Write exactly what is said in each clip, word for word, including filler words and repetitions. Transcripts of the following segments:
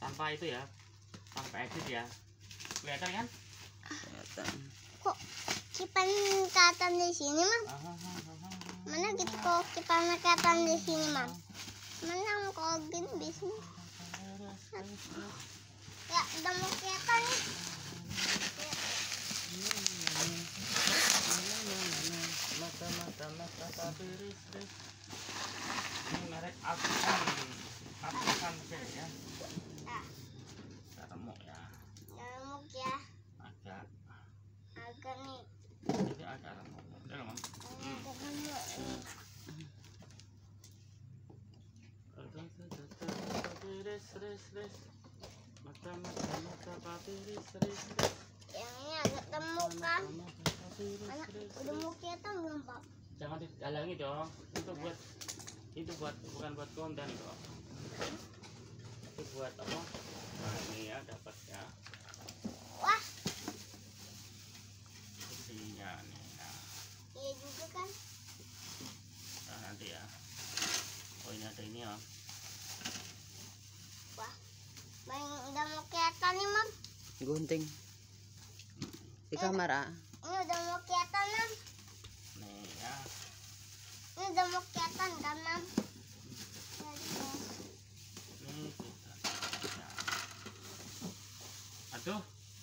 tanpa itu ya, tanpa edit ya. Kelihatan kan? Kelihatan. Kok kipan kelihatan di sini, Mam? Mana gitu kok kipan kelihatan di sini, Mam? Mana kalau gini bisnis? Ya, udah mau kelihatan nih. Mata mata mata tapi ris-ris. Ini merek Afgan. Afgan ya. Nah, Gak remuk ya. remuk ya. Agak. Agak nih. Jadi agak remuk. Udah loh, Mam. Agak remuk nih. Ris-ris-ris. Mata mata mata tapi ris-ris. Yang ini agak remuk kan? Mana udah mau kelihatan belum, Pak? Jangan dihalangi dong. Itu buat itu buat bukan buat konten dong. Itu buat apa? Nah, ini ya dapat ya. Wah, Iya nih. Nah, iya juga kan? nah, nanti ya. Oh ini ada ini ya. Wah, bang udah mau kelihatan nih, Mam. Gunting. Di kamar ah. Ini udah mau kelihatan, Mam. Nih ya. Ini udah mau kelihatan kan, Mam? Nih kita. Ya. Aduh.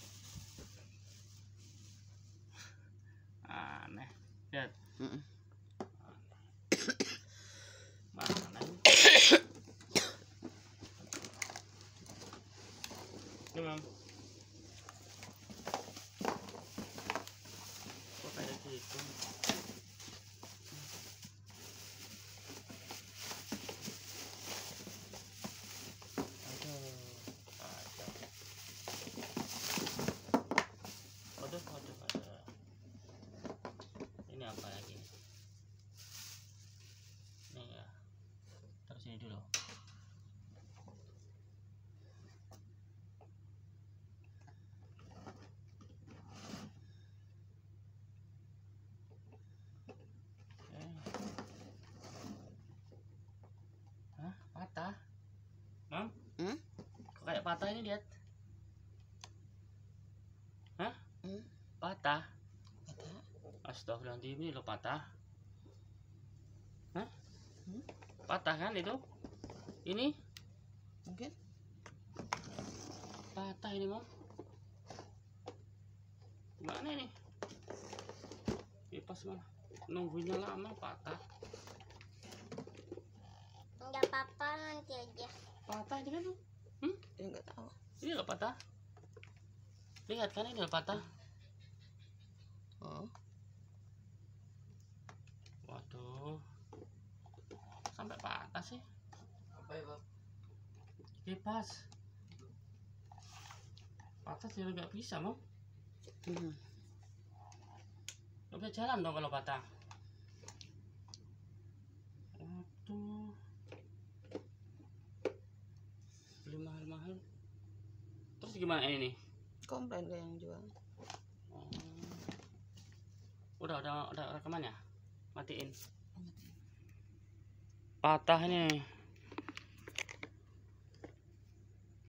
Aneh. Lihat. Mm-mm. Mana ini? Ini, Mam. Kok kayak gitu? Aduh, aduh, aduh, aduh. Ini apa lagi? Nih ya. Terus ini dulu. Oke. Hah? Patah? Mam? Hmm? Kok kayak patah ini, lihat? Hah? Hmm? Patah? Patah. Astagfirullahaladzim, ini lo patah. Hah? Hmm? Patah kan itu? Ini Mungkin. patah ini, Mam. Gimana ini? Kipas mana? Nunggunya lama patah. Enggak apa-apa, nanti aja. Patah ini kan? Hmm? Dia nggak tahu. Ini lo patah. Lihat kan ini lo patah. Oh. Waduh. Sampai patah sih. Apa ya, Bang? Kipas. Patah sih nggak bisa, Mam. Hmm. Nggak bisa jalan dong kalau patah. Waduh. Beli mahal-mahal. Terus gimana ini? Komplain ke yang jual. Oh. Udah, udah, udah rekamannya? Matiin. Patah nih.